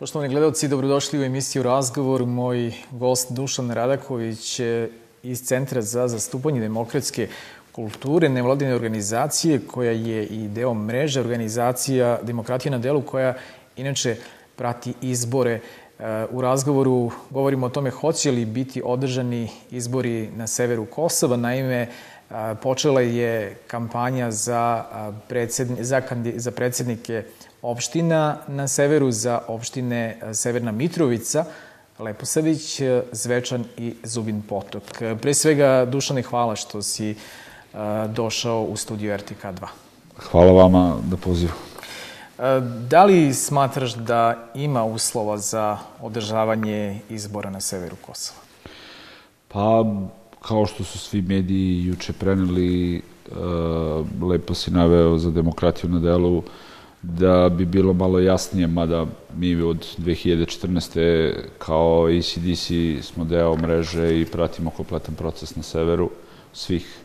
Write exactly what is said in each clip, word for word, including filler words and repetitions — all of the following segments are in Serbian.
Poštovani gledalci, dobrodošli u emisiju Razgovor. Moj gost Dušan Radaković iz Centra za zastupanje demokratske kulture, nevladine organizacije koja je i deo mreže organizacija Demokratija na delu, koja inače prati izbore. U razgovoru govorimo o tome hoće li biti održani izbori na severu Kosova. Naime, počela je kampanja za, za, za predsjednike opština na severu, za opštine Severna Mitrovica, Leposavić, Zvečan i Zubin Potok. Pre svega, Dušane, hvala što si došao u studiju R T K dva. Hvala vama na pozivu. Da li smatraš da ima uslova za održavanje izbora na severu Kosova? Pa, kao što su svi mediji juče preneli, lepo si naveo za Demokratiju na delu, da bi bilo malo jasnije, mada mi od dve hiljade četrnaeste kao A C D C smo deo mreže i pratimo kompletan proces na severu, svih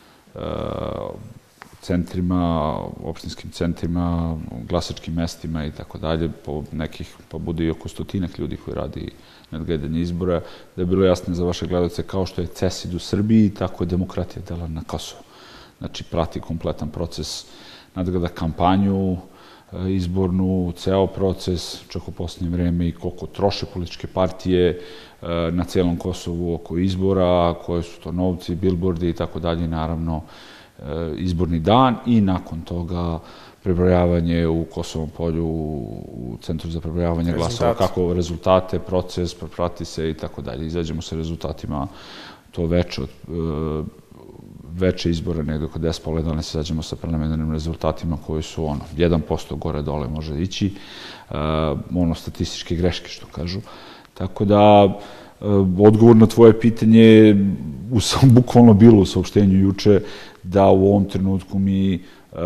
centrima, opštinskim centrima, glasačkim mestima i tako dalje, po nekih, pa bude i oko stotinak ljudi koji radi nadgledanje izbora, da je bilo jasno za vaše gledalce kao što je C E S I D u Srbiji, tako je Demokratija dela na Kosovu. Znači, prati kompletan proces, nadgleda kampanju, izbornu, ceo proces, čak u posljednje vreme i koliko troše političke partije na celom Kosovu oko izbora, koje su to novci, bilbordi i tako dalje, naravno izborni dan i nakon toga prebrojavanje u Kosovom polju, u Centru za prebrojavanje glasova, kako rezultate, proces, prati se i tako dalje. Izađemo sa rezultatima to veče od veće izbora, negdje oko deset pola jedanaest izađemo sa preliminarnim rezultatima koji su ono, jedan posto gore dole može ići, ono statističke greške što kažu. Tako da, odgovor na tvoje pitanje bukvalno bilo u saopštenju juče da u ovom trenutku mi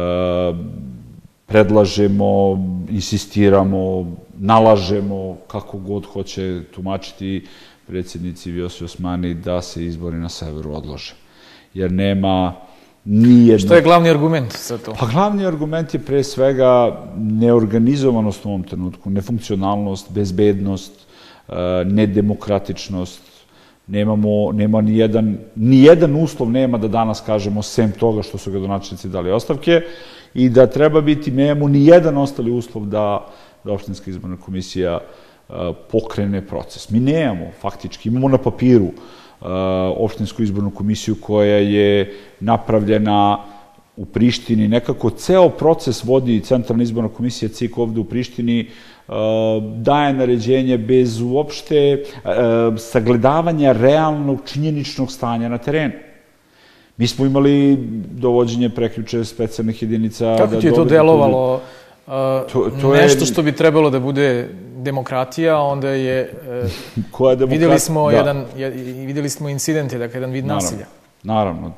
predlažemo, insistiramo, nalažemo, kako god hoće tumačiti predsjednici Vjosi Osmani, da se izbori na severu odlože. Jer nema nijedno... Što je glavni argument za to? Pa glavni argument je pre svega neorganizovanost u ovom trenutku, nefunkcionalnost, bezbednost, nedemokratičnost. Nemamo, nema nijedan, nijedan uslov nema da danas kažemo sem toga što su gradonačelnici dali ostavke i da treba biti, nemamo nijedan ostali uslov da, da opštinska izborna komisija pokrene proces. Mi nemamo, faktički, imamo na papiru opštinsku izbornu komisiju koja je napravljena u Prištini. Nekako ceo proces vodi Centralna izborna komisija C I K ovde u Prištini, daje naređenje bez uopšte sagledavanja realnog činjeničnog stanja na terenu. Mi smo imali dovođenje prekjuče specijalnih jedinica... Kako ti je to delovalo? Nešto što bi trebalo da bude demokratija, onda je... Koja demokratija? Videli smo jedan, videli smo incidente, dakle, jedan vid nasilja. Naravno.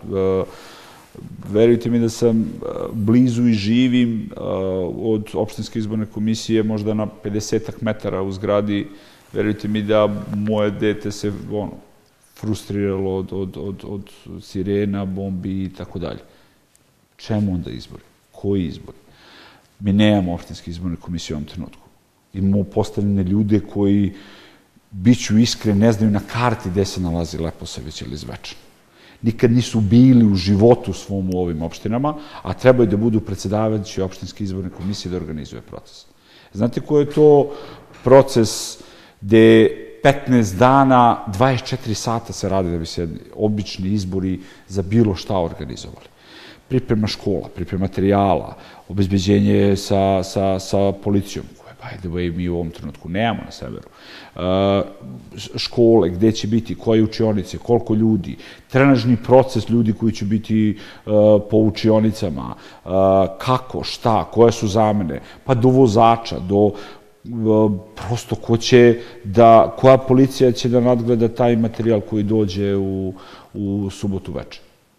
Verujte mi da sam blizu i živim od opštinske izborne komisije, možda na pedesetak metara u zgradi. Verujte mi da moje dete se frustriralo od sirena, bombi i tako dalje. Čemu onda izbori? Koji izbori? Mi nemamo opštinske izborne komisije u ovom trenutku. Imamo postavljene ljude koji, bit ću iskren, ne znaju na karti gde se nalazi Leposavić ili Zvečan. Nikad nisu bili u životu svom u ovim opštinama, a trebaju da budu predsedavajući opštinske izborne komisije da organizuje proces. Znate koji je to proces gde petnaest dana, dvadeset četiri sata se radi da bi se obični izbori za bilo šta organizovali. Priprema škola, priprema materijala, obezbeđenje sa, sa, sa policijom, koje, by the way, mi u ovom trenutku nemamo na severu. Škole, gde će biti, koje učionice, koliko ljudi, trenažni proces ljudi koji će biti po učionicama, kako, šta, koje su zamene, pa do vozača, do prosto ko će da, koja policija će da nadgleda taj materijal koji dođe u, u subotu večer.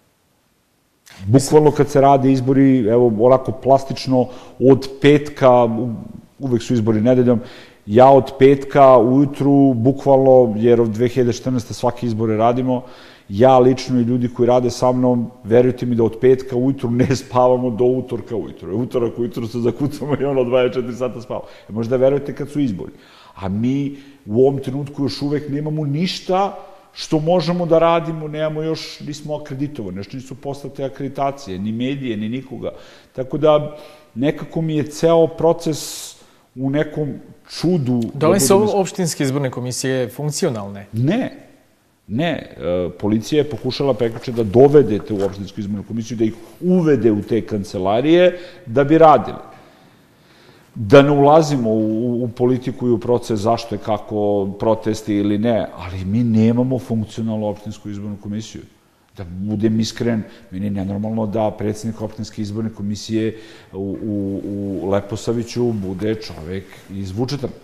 Bukvalno kad se rade izbori, evo, onako plastično, od petka, uvek su izbori nedeljom, ja od petka ujutru, bukvalno, jer od dve hiljade četrnaeste svaki izbore radimo, ja lično i ljudi koji rade sa mnom, verujte mi da od petka ujutru ne spavamo do utorka ujutru. Utorak ujutru se zakucamo i ono dvadeset četiri sata spavamo. Možda verujete kad su izbori. A mi u ovom trenutku još uvek nemamo ništa što možemo da radimo, nemamo još, nismo akreditovani, još nisu poslate akreditacije, ni medije, ni nikoga. Tako da nekako mi je ceo proces u nekom čudu... Da li su opštinske izborne komisije funkcionalne? Ne. Ne, policija je pokušala prekriče da dovede te u opštinsku izbornu komisiju, da ih uvede u te kancelarije da bi radili. Da ne ulazimo u politiku i u proces zašto je kako protesti ili ne, ali mi nemamo funkcionalnu opštinsku izbornu komisiju. Da budem iskren, meni je nenormalno da predsjednik opštinske izborne komisije u Leposaviću bude čovek iz Vučetrna.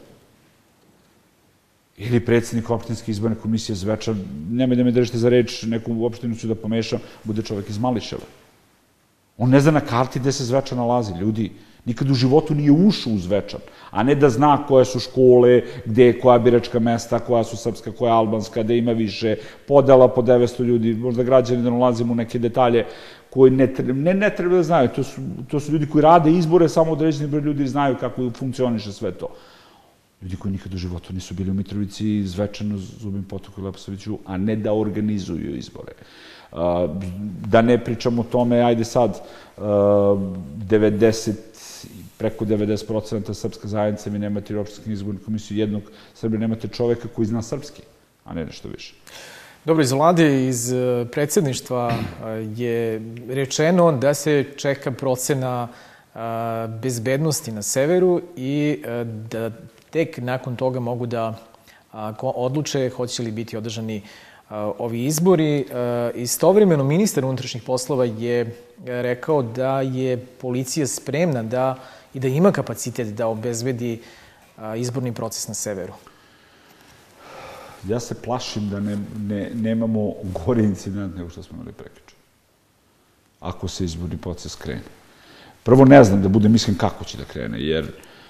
Ili predsjednik opštinske izborne komisije Zvečan, nemoj da me držite za reč, neku opštinu ću da pomešam, bude čovek iz Mališeva. On ne zna na karti gde se Zvečan nalazi, ljudi. Nikad u životu nije ušao u Zvečan, a ne da zna koje su škole, gde je koja biračka mesta, koja su srpska, koja albanska, gde ima više, podela po devetsto ljudi, možda građani da nalazimo u neke detalje koji ne treba da znaju. To su ljudi koji rade izbore, samo određeni broj ljudi znaju kako funkcioniše sve to. Ljudi koji nikad u životu nisu bili u Mitrovici, Zvečanu, Zubim Potoku i Leposaviću, a ne da organizuju izbore. Da ne pričamo o tome, ajde sad, preko devedeset procenata srpska zajednica, vi nemate opštinsku izbornu komisiju, jednog Srbije nemate čoveka koji zna srpski, a ne nešto više. Dobro, iz vlade, iz predsjedništva je rečeno da se čeka procena bezbednosti na severu i da tek nakon toga mogu da odluče hoće li biti održani ovi izbori. Istovremeno, ministar unutrašnjih poslova je rekao da je policija spremna da i da ima kapacitet da obezbedi izborni proces na severu. Ja se plašim da nemamo gore incident nego što smo imali prekjuče. Ako se izborni proces krene. Prvo ne znam, da budem mislim kako će da krene, jer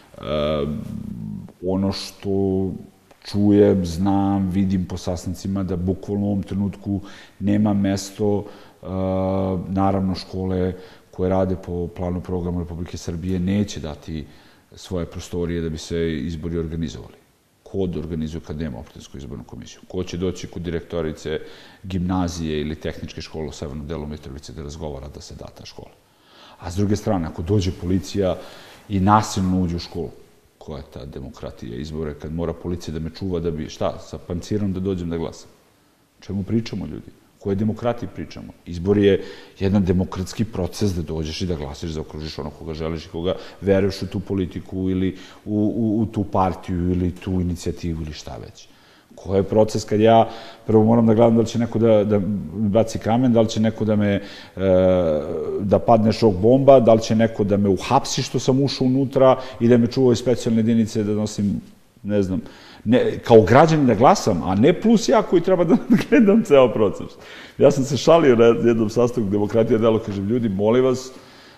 ono što čujem, znam, vidim po sastancima da bukvalno u ovom trenutku nema mesto, naravno škole koje rade po planu programa Republike Srbije neće dati svoje prostorije da bi se izbori organizovali. Ko da organizuje kad nema opštinsku izbornu komisiju? Ko će doći kod direktorice gimnazije ili tehničke škole u severnom delu Mitrovice da razgovara da se da ta škola? A s druge strane, ako dođe policija i nasilno uđe u školu, koja je ta demokratija izbore, kad mora policija da me čuva da bi, šta, sa pancirom da dođem da glasam? Čemu pričamo, ljudi? Koje demokratiji pričamo? Izbor je jedan demokratski proces da dođeš i da glasiš, da okružiš ono koga želiš i koga veruješ u tu politiku ili u tu partiju ili tu inicijativu ili šta već. Koji je proces kad ja prvo moram da gledam da li će neko da mi baci kamen, da li će neko da me, da padne šok bomba, da li će neko da me uhapsi što sam ušao unutra i da me čuvaju specijalne jedinice da nosim, ne znam, kao građanin da glasam, a ne plus ja koji treba da gledam ceo proces. Ja sam se šalio na jednom sastanku Demokratija delo, kažem, ljudi, molim vas,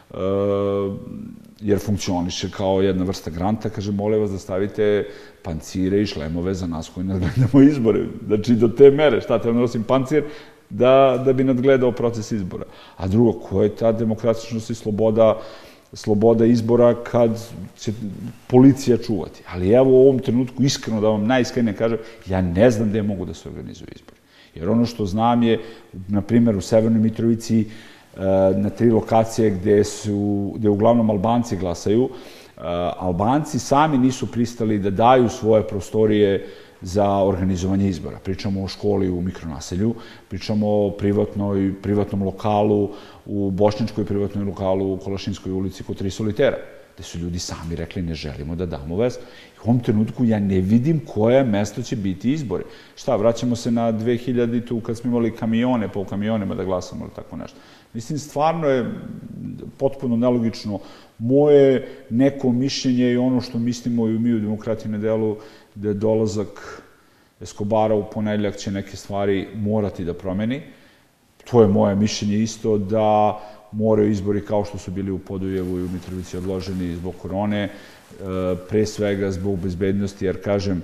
jer funkcioniše kao jedna vrsta granta, kažem, molim vas da stavite pancire i šlemove za nas koji nadgledamo izbore. Znači, do te mere, šta treba da nosim pancir da bi nadgledao proces izbora. A drugo, koja je ta demokratičnost i sloboda sloboda izbora kad će policija čuvati. Ali evo u ovom trenutku, iskreno da vam najiskrenije kažem, ja ne znam gde mogu da se organizuju izbori. Jer ono što znam je, na primjer, u Severnoj Mitrovici, na tri lokacije gde su, gde uglavnom Albanci glasaju, Albanci sami nisu pristali da daju svoje prostorije za organizovanje izbora. Pričamo o školi u mikronaselju, pričamo o privatnom lokalu, u bošnjačkoj privatnoj lokalu u Kolašinskoj ulici kod Tri solitera, gde su ljudi sami rekli ne želimo da damo vez. U ovom trenutku ja ne vidim koje mesto će biti izbori. Šta, vraćamo se na dve hiljaditu kad smo imali kamione, pa u kamionima da glasamo ili tako nešto. Mislim, stvarno je potpuno nelogično. Moje neko mišljenje i ono što mislimo i mi u Demokratiji na delu, da je dolazak Eskobara u ponedeljak će neke stvari morati da promeni. To je moje mišljenje isto, da moraju izbori kao što su bili u Podujevu i u Mitrovici odloženi zbog korone, pre svega zbog bezbednosti, jer kažem,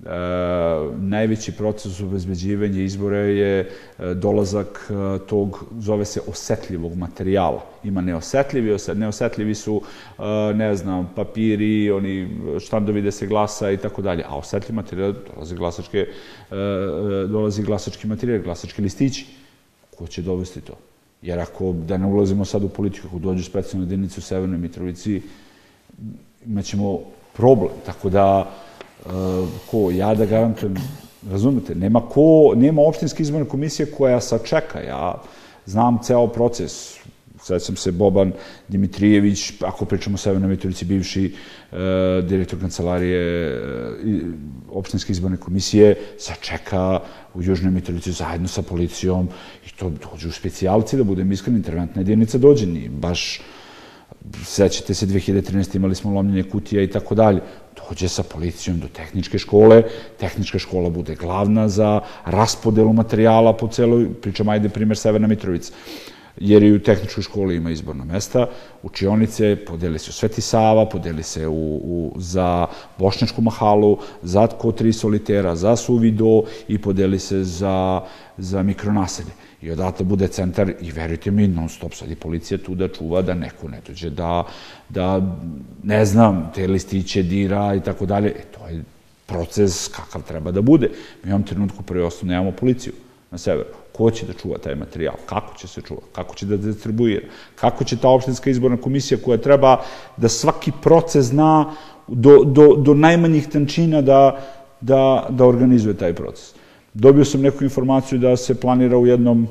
najveći proces obezbeđivanja izbora je dolazak tog, zove se, osetljivog materijala. Ima neosetljivi, neosetljivi su, ne znam, papiri, oni štandovi gde se glasa i tako dalje, a osetljiv materijal dolazi glasačke, dolazi glasački materijal, glasački listići. Ko će dovesti to? Jer ako, da ne ulazimo sad u politiku, ako dođu specijalne jedinice u Severnoj Mitrovici, imaćemo problem, tako da ko, ja da garantujem, razumete, nema ko, nema opštinske izborne komisije koja sačeka, ja znam ceo proces, sećam se Boban Dimitrijević, ako pričamo o Severnoj Mitrovici, bivši direktor kancelarije opštinske izborne komisije, sačeka u Južnoj Mitrovici zajedno sa policijom i to dođu specijalci, da budem iskren, interventna jedinica dođe, nije baš, sećate se, dve hiljade trinaeste. imali smo lomljenje kutija i tako dalje, dođe sa policijom do tehničke škole, tehnička škola bude glavna za raspodelu materijala po celoj, pričam, ajde, primer Severna Mitrovica, jer i u tehničkoj školi ima izborno mesta, učionice, podeli se u Sveti Sava, podeli se za Bošnjačku mahalu, za Kotri solitera, za Suvido i podeli se za mikronaselje. I odatle bude centar i verujte mi, non stop sad i policija tu da čuva, da neko ne dođe, da, ne znam, te listiće dira i tako dalje. E, to je proces kakav treba da bude. Mi u ovom trenutku prvi osnovno nemamo policiju na severu. Ko će da čuva taj materijal? Kako će se čuva? Kako će da distribuira? Kako će ta opštinska izborna komisija koja treba da svaki proces zna do najmanjih tančina da organizuje taj proces? Dobio sam neku informaciju da se planira u jednom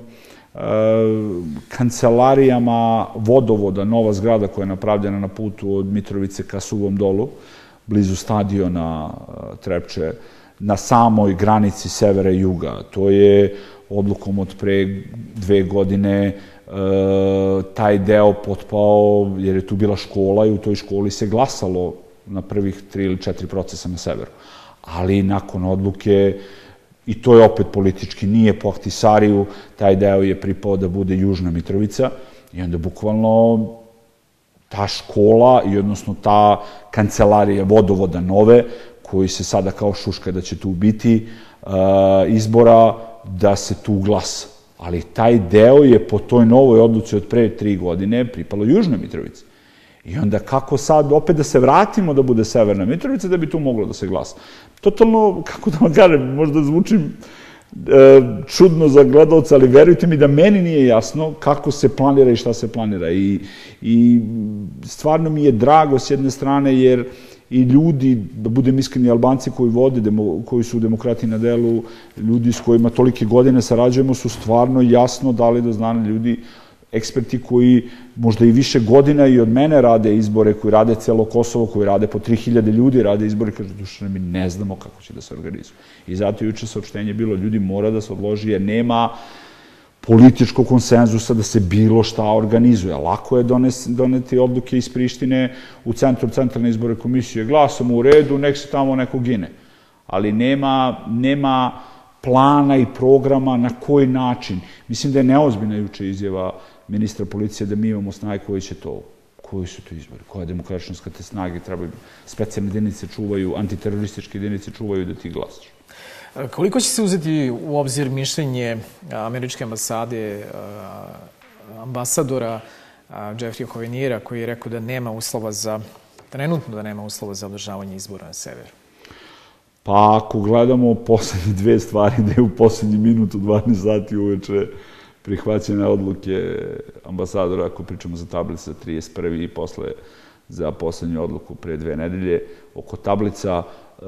kancelarijama vodovoda, nova zgrada koja je napravljena na putu od Mitrovice ka Suvom Dolu, blizu stadiona Trepče, na samoj granici severa i juga. To je odlukom od pre dve godine taj deo potpao, jer je tu bila škola i u toj školi se glasalo na prvih tri ili četiri procesa na severu. Ali nakon odluke, i to je opet politički, nije po Ahtisariju, taj deo je pripao da bude Južna Mitrovica i onda bukvalno ta škola i odnosno ta kancelarija vodovoda nove, koji se sada kao šuška da će tu biti izbora, da se tu glasa. Ali taj deo je po toj novoj odluci od pre tri godine pripalo Južnoj Mitrovici. I onda kako sad opet da se vratimo da bude Severna Mitrovica da bi tu moglo da se glasa. Totalno, kako da vam kažem, možda zvučim čudno za gledalca, ali verujte mi da meni nije jasno kako se planira i šta se planira. I stvarno mi je drago s jedne strane jer i ljudi, da budem iskreni, Albanci koji vode, koji su u demokratiji na delu, ljudi s kojima tolike godine sarađujemo su stvarno jasno dali do znanja ljudi, eksperti koji možda i više godina i od mene rade izbore, koji rade celo Kosovo, koji rade po tri hiljade ljudi, rade izbore, kaže, Dušane, mi ne znamo kako će da se organizuju. I zato juče saopštenje bilo, ljudi mora da se odloži, jer nema političkog konsenzusa da se bilo šta organizuje. Lako je doneti odluke iz Prištine u centru centralne izbore komisije. Glasamo u redu, nek se tamo neko gine. Ali nema plana i programa na koji način. Mislim da je neozbiljna juče izjava ministra policije da mi imamo snage koji će to, koji su to izbori, koja demokratičnost kad te snage trebaju, specijalne jedinice čuvaju, antiterorističke jedinice čuvaju da ti glasaš. Koliko će se uzeti u obzir mišljenje američke ambasade, ambasadora Jeffrey Hoveniera, koji je rekao da nema uslova za, trenutno da nema uslova za održavanje izbora na severu? Pa ako gledamo poslednje dve stvari, da je u poslednji minut u dvanaest sati uveče prihvaćene odluke ambasadora, ako pričamo za tablice trideset prvi i posle za poslednju odluku pre dve nedelje, oko tablica,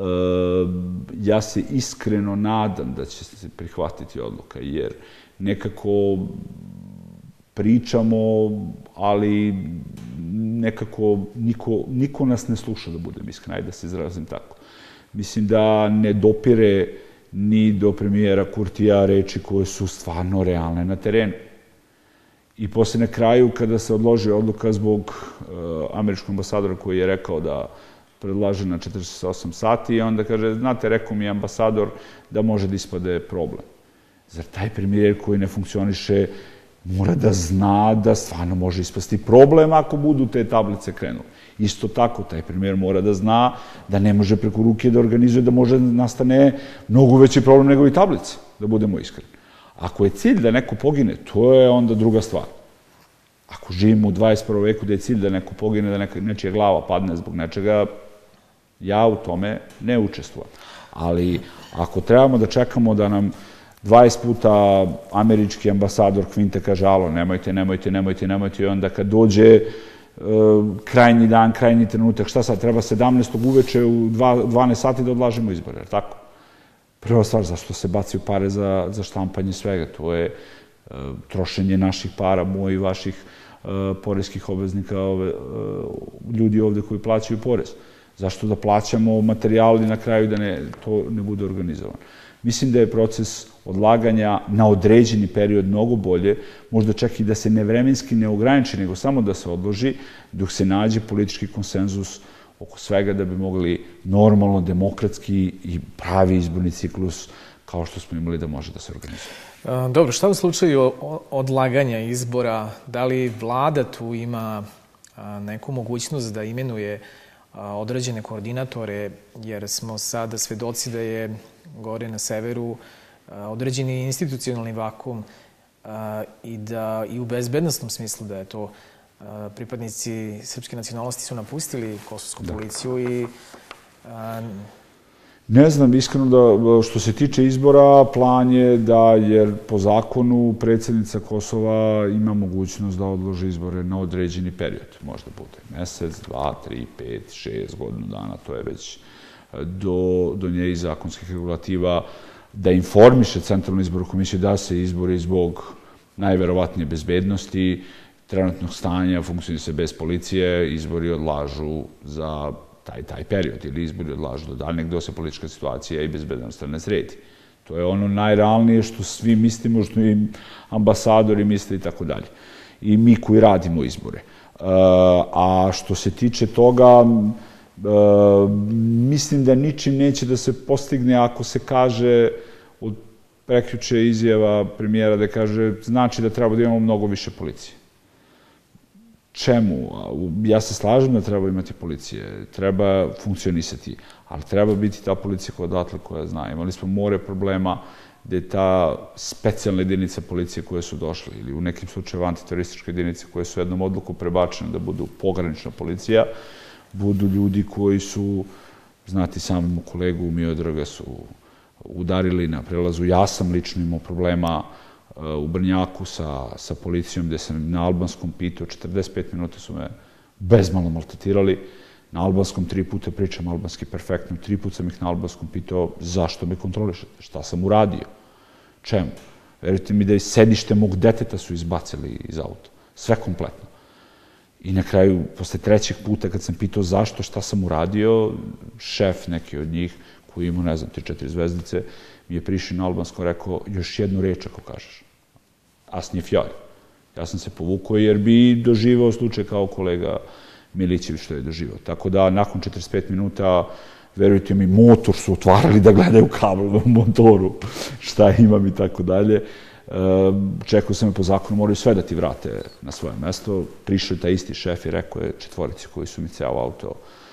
ja se iskreno nadam da će se prihvatiti odluka, jer nekako pričamo, ali nekako niko nas ne sluša, da budem iskren, ajde da se izrazim tako. Mislim da ne dopire ni do premijera Kurtija reči koje su stvarno realne na terenu. I posle na kraju, kada se odloži odluka zbog američkog ambasadora koji je rekao da predlaže na četrdeset osam sati i onda kaže, znate, rekao mi je ambasador da može da ispade problem. Zar taj premijer koji ne funkcioniše mora da zna da stvarno može ispasti problem ako budu te tablice krenule. Isto tako, taj premijer mora da zna da ne može preko ruke da organizuje, da može nastane mnogo veći problem nego i tablice, da budemo iskreni. Ako je cilj da neko pogine, to je onda druga stvar. Ako živimo u dvadeset prvom veku da je cilj da neko pogine, da nečija glava padne zbog nečega, ja u tome ne učestvujem. Ali ako trebamo da čekamo da nam dvadeset puta američki ambasador Kvinte kaže alo, nemojte, nemojte, nemojte, nemojte, i onda kad dođe krajnji dan, krajnji trenutak, šta sad, treba sedamnaestog uveče u dvanaest sati da odlažemo izbore, jer tako? Prva stvar, zašto se bacaju pare za štampanje svega? To je trošenje naših para, mojih, vaših poreskih obveznika, ljudi ovde koji plaćaju porez. Zašto da plaćamo materijali na kraju da to ne bude organizovano? Mislim da je proces odlaganja na određeni period mnogo bolje, možda čak i da se nevremenski ne ograniči, nego samo da se odloži, dok se nađe politički konsenzus oko svega da bi mogli normalno, demokratski i pravi izborni ciklus kao što smo imali da može da se organizuje. Dobro, šta u slučaju odlaganja izbora? Da li vlada tu ima neku mogućnost da imenuje određene koordinatore, jer smo sada svedoci da je gore na severu određeni institucionalni vakum i da i u bezbednostnom smislu da je to pripadnici srpske nacionalnosti su napustili kosovsku policiju i... Ne znam, iskreno da što se tiče izbora, plan je da, jer po zakonu predsjednica Kosova ima mogućnost da odloži izbore na određeni period. Možda bude mesec, dva, tri, pet, šest, godinu dana, to je već do nje zakonskih regulativa, da informiše Centralnu izbornu komisiju da se izbori zbog najverovatnije bezbednosti, trenutnog stanja, funkcioniše bez policije, izbori odlažu za taj, taj period, ili izbori odlažu do daljnjeg dok se politička situacija i bezbednost ne sredi. To je ono najrealnije što svi mislimo, što i ambasadori misle i tako dalje. I mi koji radimo izbore. A što se tiče toga, mislim da ničim neće da se postigne ako se kaže od prekjuče izjava premijera da kaže znači da treba da imamo mnogo više policije. Čemu? Ja se slažem da treba imati policije, treba funkcionisati, ali treba biti ta policija koja odatle koja zna. Imali smo more problema gde je ta specijalna jedinica policije koje su došle ili u nekim slučaju antiterorističke jedinice koje su jednom odluku prebačene da budu pogranična policija, budu ljudi koji su, znati samom kolegu Miodraga su udarili na prelazu. Ja sam lično imao problema u Brnjaku sa policijom gde sam na albanskom pitao, četrdeset pet minuta su me bezmalo maltretirali. Na albanskom tri puta pričam albanski perfektno, tri puta sam ih na albanskom pitao zašto me kontrolišete, šta sam uradio, čemu. Verujte mi da i sedište mog deteta su izbacili iz auta, sve kompletno. I na kraju, posle trećeg puta kad sam pitao zašto, šta sam uradio, šef neki od njih, koji ima, ne znam, tri četiri zvezdice, mi je prišao na albansko, rekao još jednu reč ako kažeš. Asnje fjoj. Ja sam se povukao jer bi doživao slučaj kao kolega Milićević što je doživao. Tako da, nakon četrdeset pet minuta, verujte mi, motor su otvarali da gledaju kabel u motoru, šta imam i tako dalje. Čekao sam me po zakonu, moraju sve da ti vrate na svoje mesto. Prišao je taj isti šef i rekao je četvorici koji su mi ceo auto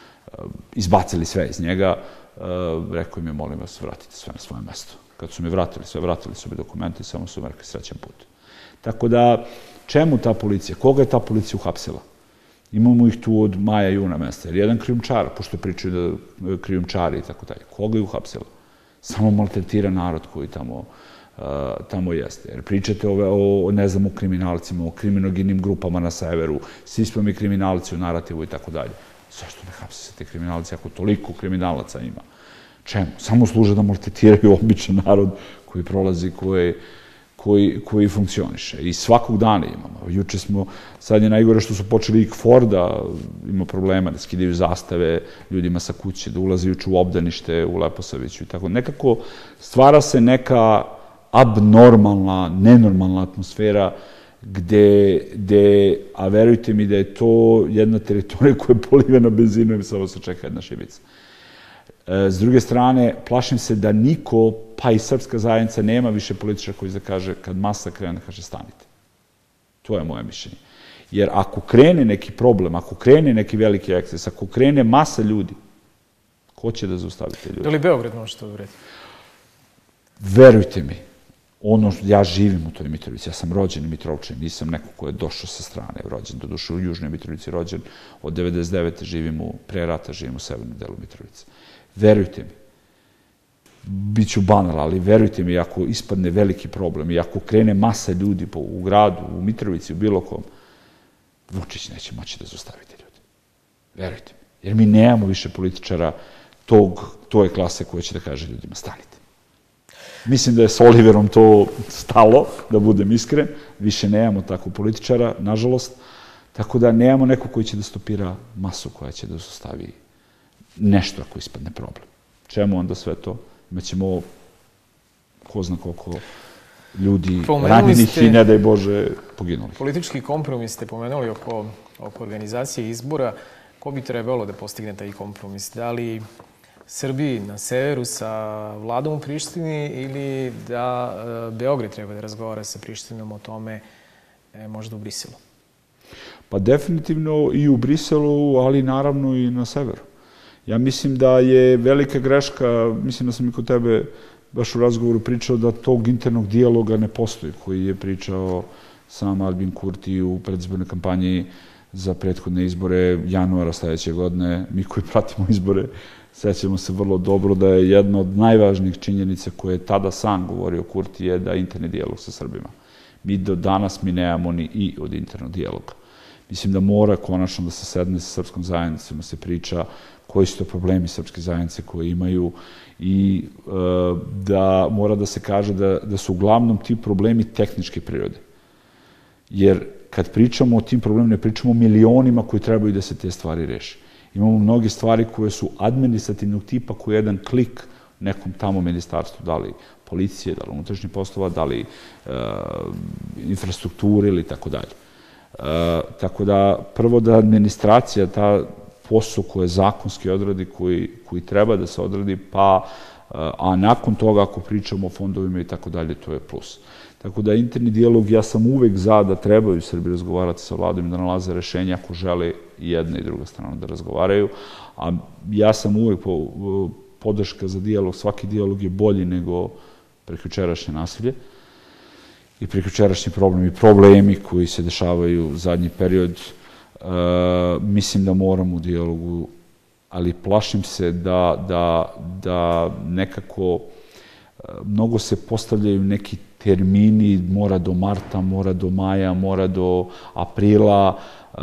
izbacili sve iz njega. Rekao im je, molim vas, vratite sve na svoje mesto. Kad su mi vratili sve, vratili su mi dokumenti i samo su mi rekli srećan put. Tako da, čemu ta policija? Koga je ta policija uhapsila? Imamo ih tu od maja, juna mesta. Jer jedan krijumčar, pošto pričaju da krijumčari i tako dalje, koga je uhapsila? Samo maltretira narod koji tamo tamo jeste. Jer pričate o, ne znam, o kriminalcima, o kriminogenim grupama na severu, svi smo mi kriminalci u narativu i tako dalje. Zašto ne hapse se te kriminalci ako toliko kriminalaca ima? Čemu? Samo služe da maltretiraju običan narod koji prolazi, koji koji funkcioniše. I svakog dana imamo. Juče smo, sad je najgore što su počeli i KFOR da ima problema, da skidaju zastave ljudima sa kuće, da ulaze juče u obdanište u Leposaviću i tako. Nekako stvara se neka abnormalna, nenormalna atmosfera gde, a verujte mi da je to jedna teritorija koja je polivena benzinom i samo se čeka jedna šibica. S druge strane, plašim se da niko, pa i srpska zajednica, nema više političara koji da kaže, kad masa krene, da kaže stanite. To je moje mišljenje. Jer ako krene neki problem, ako krene neki veliki eksces, ako krene masa ljudi, ko će da zaustavi te ljudi? Da li Beograd može to uraditi? Verujte mi, ono, ja živim u toj Mitrovici, ja sam rođen u Mitrovčini, nisam neko ko je došao sa strane, rođen, doduše u Južnoj Mitrovici rođen, od devedeset devete živim u, pre rata živim u severnom delu Mitrovice. Verujte mi, biću banal, ali verujte mi, ako ispadne veliki problem i ako krene masa ljudi po, u gradu, u Mitrovici, u bilo kom, Vučić neće moći da zaustavi te ljudi. Verujte mi. Jer mi nemamo više političara tog, toje klase koja će da kaže ljudima stanite. Mislim da je s Oliverom to stalo, da budem iskren. Više nemamo takvog političara, nažalost. Tako da nemamo neko koji će da stopira masu koja će da zaustavi nešto ako ispadne problem. Čemu onda sve to? Imaćemo ko zna koliko ljudi ranjenih i ne daj Bože poginuli. Politički kompromis ste pomenuli oko, oko organizacije izbora. Ko bi trebalo da postigne taj kompromis? Da li Srbiji na severu sa vladom u Prištini ili da e, Beograd treba da razgovara sa Prištinom o tome e, možda u Briselu? Pa definitivno i u Briselu, ali naravno i na severu. Ja mislim da je velika greška, mislim da sam i kod tebe baš u razgovoru pričao da tog internog dijaloga ne postoji, koji je pričao sam Albin Kurti u predizbornoj kampanji za prethodne izbore januara sledeće godine. Mi koji pratimo izbore sećamo se vrlo dobro da je jedna od najvažnijih činjenica koje je tada sam govorio Kurti je da interni dijalog sa Srbima. Mi do danas mi nemamo ni i od internog dijaloga. Mislim da mora konačno da se sedne sa srpskom zajednicom, da se priča koji su to problemi srpske zajednice koje imaju i e, da mora da se kaže da, da su uglavnom ti problemi tehničke prirode. Jer kad pričamo o tim problemima, ne pričamo o milionima koji trebaju da se te stvari reši. Imamo mnoge stvari koje su administrativnog tipa, koji je jedan klik nekom tamo ministarstvu, da li policije, da li unutrašnjih poslova, da li e, infrastrukture ili tako dalje. Tako da, prvo da administracija, ta posao koje zakonski odradi, koji, koji treba da se odradi, pa, a nakon toga ako pričamo o fondovima i tako dalje, to je plus. Tako da interni dijalog, ja sam uvek za da trebaju Srbi razgovarati sa vladom i da nalaze rešenja ako žele i jedna i druga strana da razgovaraju, a ja sam uvek po, podrška za dijalog, svaki dijalog je bolji nego prekjučerašnje nasilje i prekjučerašnji problemi, problemi koji se dešavaju u zadnji period. Uh, mislim da moram u dijalogu, ali plašim se da, da, da nekako uh, mnogo se postavljaju neki termini, mora do marta, mora do maja, mora do aprila. Uh,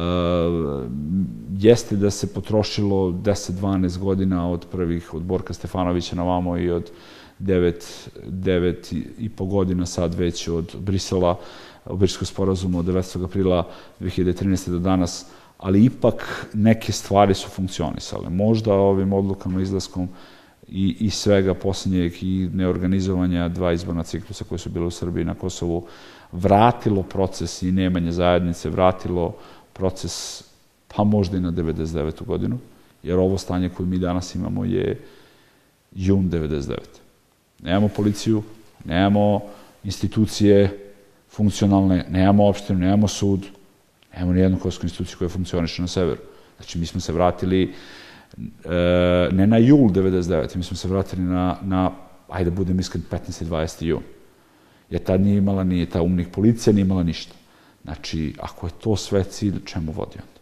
jeste da se potrošilo deset do dvanaest godina od prvih, od Borka Stefanovića na vamo i od devet, devet i po godina sad već od Brisela, Briselskog sporazuma od devetog aprila dve hiljade trinaeste. do danas, ali ipak neke stvari su funkcionisale. Možda ovim odlukama, izlaskom i, i svega posljednjeg i neorganizovanja dva izborna ciklusa koje su bile u Srbiji i na Kosovu vratilo proces i nemanje zajednice, vratilo proces pa možda i na devedeset devetu godinu, jer ovo stanje koje mi danas imamo je jun devedeset devete. Nemamo policiju, nemamo institucije funkcionalne, nemamo opštinu, nemamo sud, nemamo nijednu kosovsku instituciju koja funkcioniše na severu. Znači, mi smo se vratili e, ne na jul devedeset devete. mi smo se vratili na, na ajde da budem iskren, petnaesti i dvadeeti jun. Jer tad nije imala, nije ta umnih policija, nije imala ništa. Znači, ako je to sve cilj, čemu vodi onda?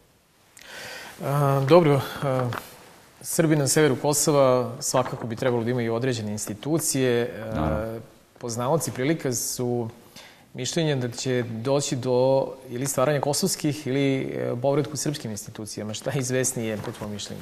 A, dobro, a... Srbi na severu Kosova svakako bi trebalo da imaju određene institucije. Naravno. Poznavaoci prilika su mišljenja da će doći do ili stvaranja kosovskih ili povratku srpskim institucijama. Šta je izvesnije po tvojom mišljenju?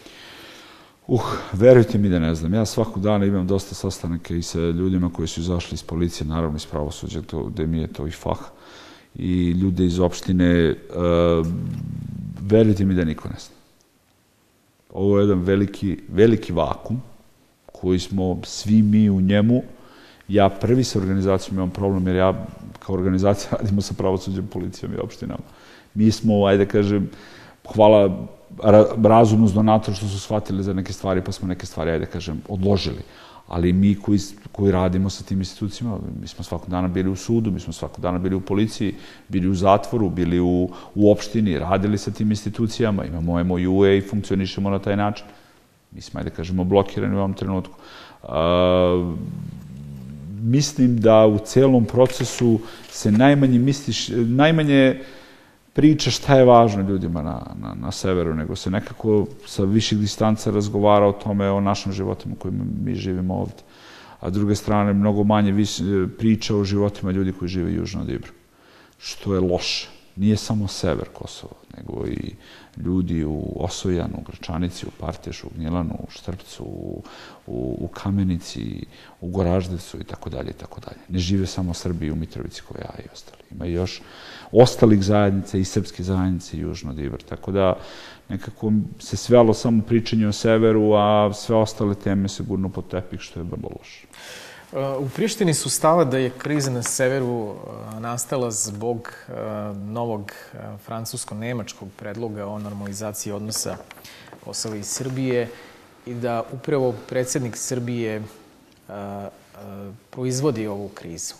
Uh, verujte mi da ne znam. Ja svakog dana imam dosta sastanaka i sa ljudima koji su izašli iz policije, naravno iz pravosuđa, gde mi je to i fah, i ljude iz opštine. Uh, verujte mi da niko ne zna. Ovo je jedan veliki, veliki vakum koji smo svi mi u njemu. Ja prvi sa organizacijom imam problem jer ja kao organizacija radimo sa pravosuđem, policijom i opštinama. Mi smo, ajde kažem, hvala razumno s donatora što su shvatili za neke stvari, pa smo neke stvari, ajde kažem, odložili. ali mi koji, koji radimo sa tim institucijama, mi smo svakog dana bili u sudu, mi smo svakog dana bili u policiji, bili u zatvoru, bili u, u opštini, radili sa tim institucijama, imamo M O U E i funkcionišemo na taj način. Mi smo, ajde kažemo, blokirani u ovom trenutku. A, mislim da u celom procesu se najmanje misliš, najmanje priča šta je važno ljudima na, na, na severu, nego se nekako sa viših distanca razgovara o tome, o našim životima kojima mi živimo ovde. A s druge strane, mnogo manje viš, priča o životima ljudi koji žive južno od Ibra. Što je loše. Nije samo sever Kosova, nego i ljudi u Osojanu, u Gračanici, u Partešu, u Gnjilanu, u Štrpcu, u, u, u Kamenici, u Goraždevcu i tako dalje i tako dalje. Ne žive samo Srbi u Mitrovici kao ja i ostali. Ima još ostalih zajednica i srpske zajednice južno od Ibra. Tako da nekako se svelo samo pričanje o severu, a sve ostale teme se gurnu pod tepih, što je vrlo loše. U Prištini su stava da je kriza na severu nastala zbog novog francusko-nemačkog predloga o normalizaciji odnosa Kosova i Srbije i da upravo predsjednik Srbije proizvodi ovu krizu.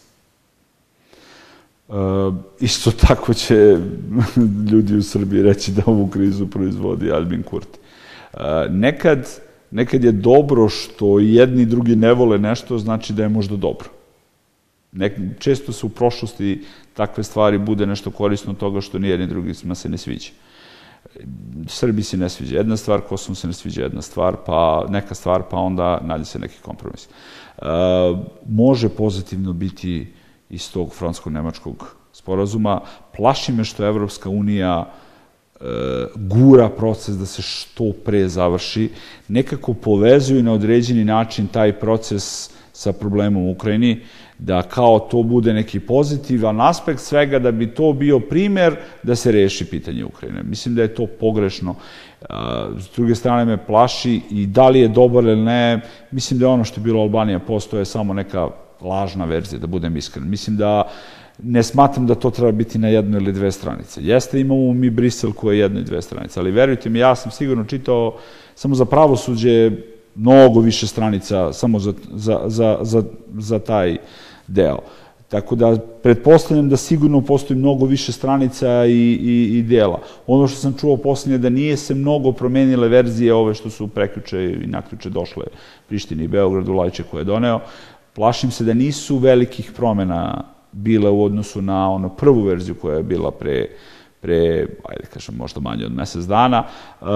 Isto tako će ljudi u Srbiji reći da ovu krizu proizvodi Albin Kurti. Nekad Nekad je dobro što jedni i drugi ne vole nešto, znači da je možda dobro. Često se u prošlosti takve stvari bude nešto korisno od toga što nijedni drugima se ne sviđa. Srbi se ne sviđa jedna stvar, Kosovom se ne sviđa jedna stvar, pa neka stvar, pa onda nađe se neki kompromis. Može pozitivno biti iz tog francusko-nemačkog sporazuma. Plaši me što Evropska unija gura proces da se što pre završi, nekako povezuju na određeni način taj proces sa problemom u Ukrajini, da kao to bude neki pozitivan aspekt svega, da bi to bio primer da se reši pitanje Ukrajine. Mislim da je to pogrešno. S druge strane me plaši i da li je dobar ili ne, mislim da je ono što je bilo Albanija postoje samo neka lažna verzija, da budem iskren. Mislim da ne smatram da to treba biti na jednu ili dve stranice. Jeste, imamo mi Brisel koji je jedna i dve stranice, ali verujte mi, ja sam sigurno čitao samo za pravosuđe mnogo više stranica samo za, za, za, za, za taj deo. Tako da, pretpostavljam da sigurno postoji mnogo više stranica i, i, i dela. Ono što sam čuo posljednje da nije se mnogo promenile verzije ove što su prekjuče i naključe došle Prištini i Beogradu, Lajče koje je doneo. Plašim se da nisu velikih promena bile u odnosu na ono prvu verziju koja je bila pre, pre ajde kažem, možda manje od mesec dana.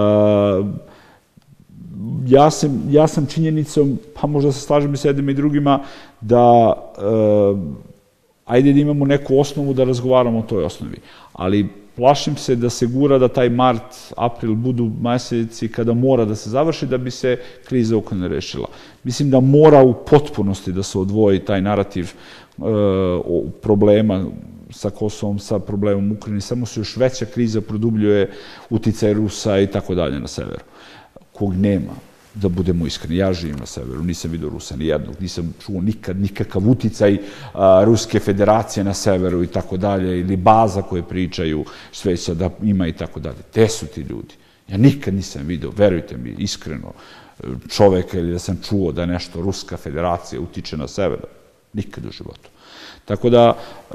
Ja sam, ja sam činjenicom, pa možda se slažem i s jednima i drugima, da ajde da imamo neku osnovu da razgovaramo o toj osnovi. Ali plašim se da se gura da taj mart, april budu meseci kada mora da se završi da bi se kriza Ukrajine rešila. Mislim da mora u potpunosti da se odvoji taj narativ problema sa Kosovom, sa problemom Ukrajine. Samo se još veća kriza produbljuje uticaj Rusa i tako dalje na severu. Kog nema, da budemo iskreni. Ja živim na severu, nisam vidio Rusa ni jednog, nisam čuo nikad nikakav uticaj Ruske federacije na severu i tako dalje, ili baza koje pričaju sveća da ima i tako dalje. Te su ti ljudi. Ja nikad nisam vidio, verujte mi, iskreno, čoveka ili da sam čuo da nešto Ruska federacija utiče na sever. Nikad u životu. Tako da,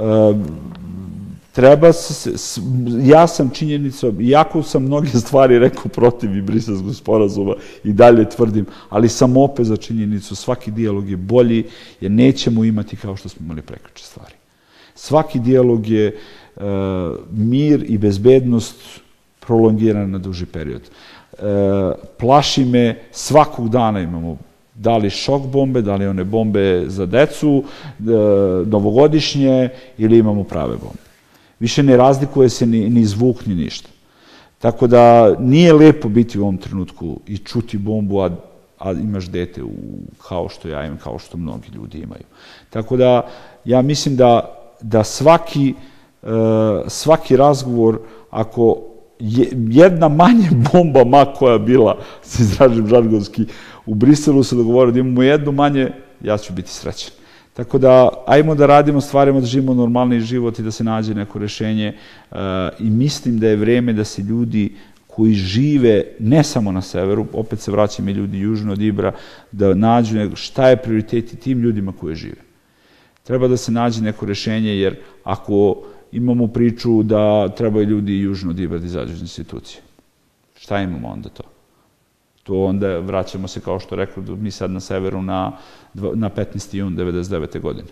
treba se, ja sam činjenicom, iako sam mnoge stvari rekao protiv i Briselskog sporazuma i dalje tvrdim, ali sam opet za činjenicu, svaki dijalog je bolji, jer nećemo imati kao što smo imali prekjuče stvari. Svaki dijalog je mir i bezbednost prolongiran na duži period. Plaši me, svakog dana imamo da li šok bombe, da li one bombe za decu, novogodišnje, ili imamo prave bombe. Više ne razlikuje se ni, ni zvuk, ni ništa. Tako da nije lepo biti u ovom trenutku i čuti bombu, a, a imaš dete u, kao što ja imam, kao što mnogi ljudi imaju. Tako da ja mislim da, da svaki, uh, svaki razgovor, ako je, jedna manje bomba, ma koja bila, se izražim žargonski, u Briselu se dogovorio da imamo jednu manje, ja ću biti srećan. Tako da, ajmo da radimo stvarima, da živimo normalni život i da se nađe neko rešenje. I mislim da je vreme da se ljudi koji žive ne samo na severu, opet se vraćaju i ljudi južno od Ibra, da nađu šta je prioriteti tim ljudima koji žive. Treba da se nađe neko rešenje, jer ako imamo priču da trebaju ljudi južno od Ibra da izađu iz institucije, šta imamo onda to? To onda vraćamo se, kao što rekao, mi sad na severu na petnaesti jun devedeset devete. godine.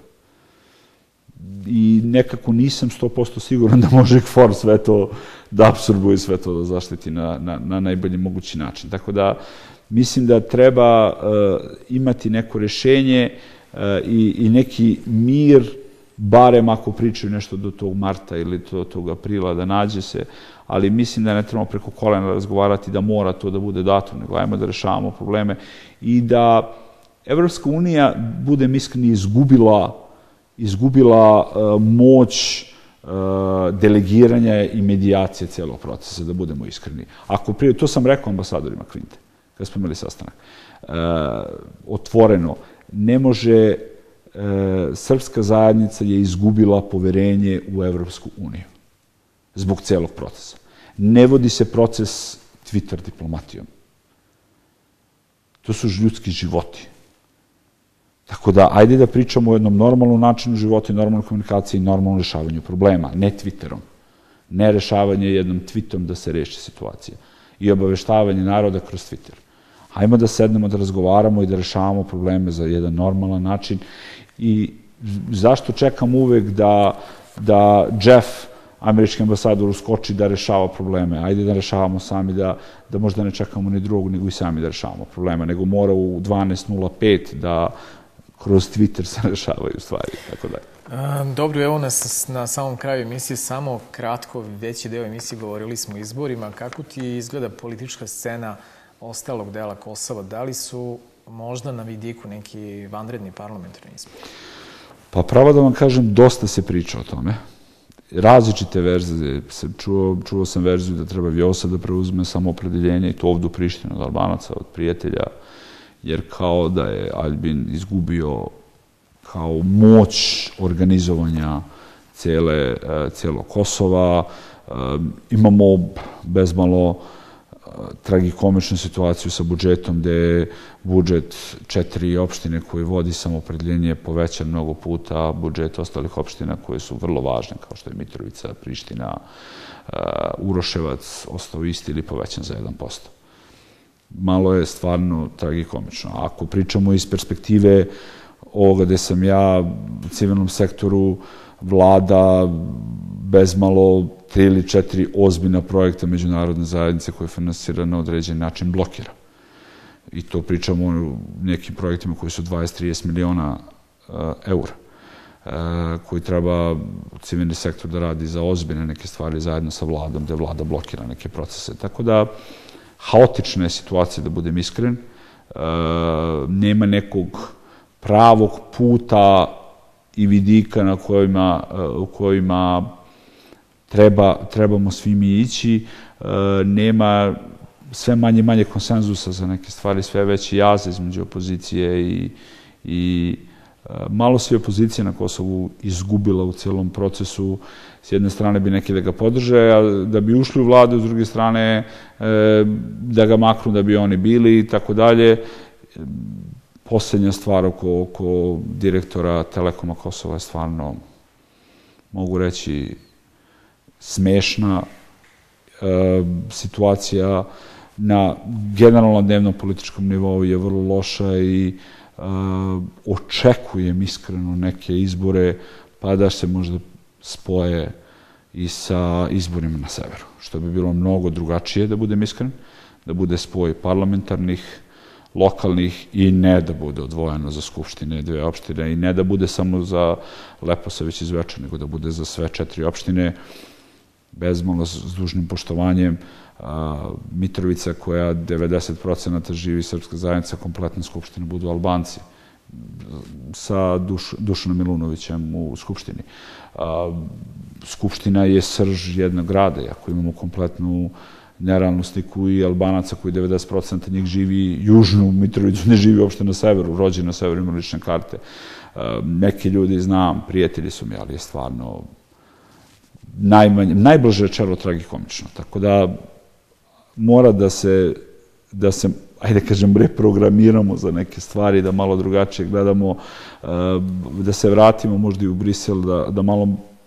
I nekako nisam sto posto siguran da može K F O R sve to da apsorbuje, sve to da zaštiti na najbolji mogući način. Tako da mislim da treba imati neko rešenje i neki mir, barem ako pričaju nešto do tog marta ili do tog aprila, da nađe se, ali mislim da ne trebamo preko kolena razgovarati da mora to da bude datum, nego ajmo da rešavamo probleme i da Evropska unija, budem iskreni, izgubila izgubila moć delegiranja i medijacije celog procesa, da budemo iskreni. To sam rekao ambasadorima Kvinte, kada smo imali sastanak. Otvoreno, ne može, srpska zajednica je izgubila poverenje u Evropsku uniju zbog celog procesa. Ne vodi se proces Twitter diplomatijom. To su ljudski životi. Tako da, ajde da pričamo o jednom normalnom načinu života i normalnoj komunikaciji i normalnom rešavanju problema, ne Twitterom. Ne rešavanje jednom tweetom da se reši situacija. I obaveštavanje naroda kroz Twitter. Hajmo da sednemo, da razgovaramo i da rešavamo probleme za jedan normalan način. I zašto čekam uvek da Jeff, američki ambasador, uskoči da rešava probleme? Ajde da rešavamo sami, da možda ne čekamo ni drugog, nego i sami da rešavamo probleme. Nego mora u dvanaest nula pet da kroz Twitter se rešavaju stvari, tako da. Dobro, evo nas na samom kraju emisije, samo kratko, veći deo emisije govorili smo o izborima. Kako ti izgleda politička scena ostalog dela Kosova? Da li su možda na vidiku neki vanredni parlamentarni izbor? Pa pravo da vam kažem, dosta se priča o tome. Različite verzije. Čuo sam verziju da treba Vjosa da preuzme samoopredeljenje i to ovdje u Prištini od Albanaca, od prijatelja, jer kao da je Aljbin izgubio kao moć organizovanja celog Kosova. Imamo bezmalo tragikomičnu situaciju sa budžetom, gde je budžet četiri opštine koji vodi samoopredeljenje povećan mnogo puta, budžet ostalih opština koje su vrlo važne, kao što je Mitrovica, Priština, Uroševac, ostao isti ili povećan za jedan posto. Malo je stvarno tragikomično. Ako pričamo iz perspektive ovoga gde sam ja u civilnom sektoru, vlada bezmalo tri ili četiri ozbiljna projekta međunarodne zajednice koje finansira na određen način blokira. I to pričamo o nekim projektima koji su dvadeset do trideset miliona eura, koji treba civilni sektor da radi za ozbiljne neke stvari zajedno sa vladom, gde vlada blokira neke procese. Tako da, haotična je situacija, da budem iskren. Nema nekog pravog puta i vidika na kojima trebamo svi mi ići. Nema sve manje i manje konsenzusa za neke stvari, sve veći jaz između opozicije i malo se opozicija na Kosovu izgubila u celom procesu. S jedne strane bi neki da ga podrže, a da bi ušli u vladu, s druge strane da ga maknu da bi oni bili i tako dalje. Poslednja stvar oko direktora Telekoma Kosova je stvarno, mogu reći, smešna situacija. Na generalno dnevnom političkom nivou je vrlo loša i očekujem iskreno neke izbore, pa da se možda spoje i sa izborima na severu, što bi bilo mnogo drugačije, da budem iskren, da bude spoj parlamentarnih, lokalnih i ne da bude odvojeno za skupštine dve opštine i ne da bude samo za Leposavić i Zvečan, nego da bude za sve četiri opštine, bezmalo s dužnim poštovanjem. Mitrovica, koja devedeset procenata živi srpska zajednica, kompletna skupština budu Albanci, sa Dušanom Milunovićem u skupštini. Skupština je srž jednog grada, ako imamo kompletnu nerealnu sliku i Albanaca koji devedeset procenata njih živi južnu Mitrovicu, ne živi uopšte na severu, rođeni na severu, ima lične karte. Neki ljudi znam, prijatelji su mi, ali je stvarno najblaže rečeno tragikomično. Tako da mora da se, da se, ajde kažem, reprogramiramo za neke stvari, da malo drugačije gledamo, da se vratimo možda i u Brisel, da, da malo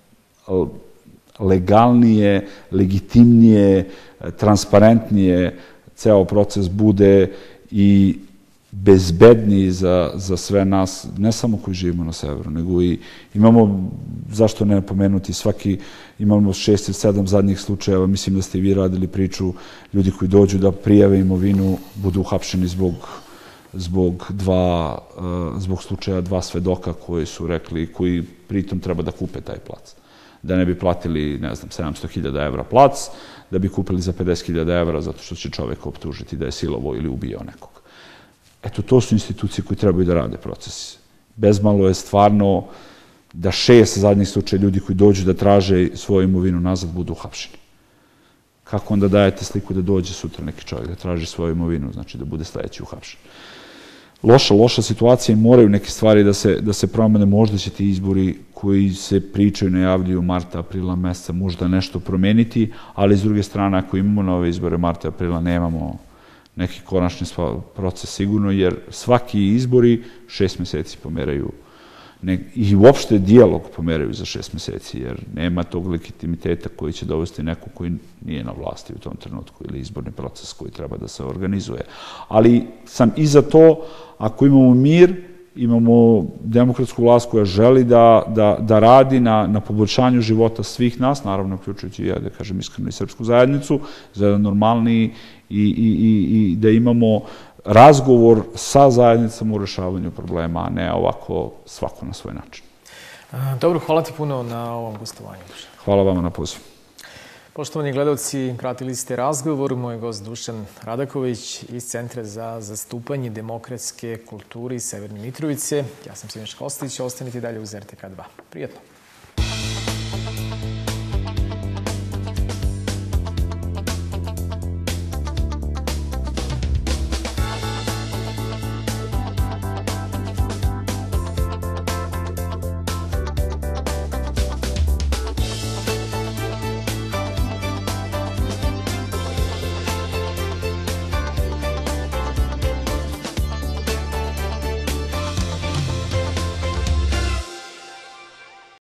legalnije, legitimnije, transparentnije ceo proces bude i bezbedniji za, za sve nas, ne samo koji živimo na severu, nego i imamo, zašto ne pomenuti, svaki, imamo šest ili sedam zadnjih slučajeva, mislim da ste i vi radili priču, ljudi koji dođu da prijave imovinu, budu uhapšeni zbog, zbog, dva, zbog slučaja dva svedoka koji su rekli, koji pritom treba da kupe taj plac. Da ne bi platili, ne znam, sedamsto hiljada evra plac, da bi kupili za pedeset hiljada evra zato što će čovek optužiti da je silovao ili ubijao nekog. Eto, to su institucije koje trebaju da rade proces. Bezmalo je stvarno da šest zadnjih slučaja ljudi koji dođu da traže svoju imovinu nazad budu uhapšeni. Kako onda dajete sliku da dođe sutra neki čovjek da traži svoju imovinu, znači da bude sledeći uhapšen? Loša, loša situacija i moraju neke stvari da se, da se promene. Možda će ti izbori koji se pričaju, najavljuju marta, aprila meseca, možda nešto promeniti, ali s druge strane, ako imamo nove izbore marta, aprila, nemamo neki konačni proces sigurno, jer svaki izbori šest meseci pomeraju i uopšte dijalog pomeraju za šest meseci, jer nema tog legitimiteta koji će dovesti neko koji nije na vlasti u tom trenutku ili izborni proces koji treba da se organizuje. Ali sam i za to, ako imamo mir, imamo demokratsku vlast koja želi da, da, da radi na, na poboljšanju života svih nas, naravno uključujući, ja da kažem iskreno, i srpsku zajednicu, za jedan normalniji i, i, i, i da imamo razgovor sa zajednicama u rešavanju problema, a ne ovako svako na svoj način. Dobro, hvala ti puno na ovom gostovanju. Hvala vama na pozivu. Poštovani gledalci, pratili ste razgovor. Moj gost Dušan Radaković iz Centra za zastupanje demokratske kulture iz Severne Mitrovice. Ja sam Siniša Kostić, ostanite dalje uz R T K dva. Prijetno.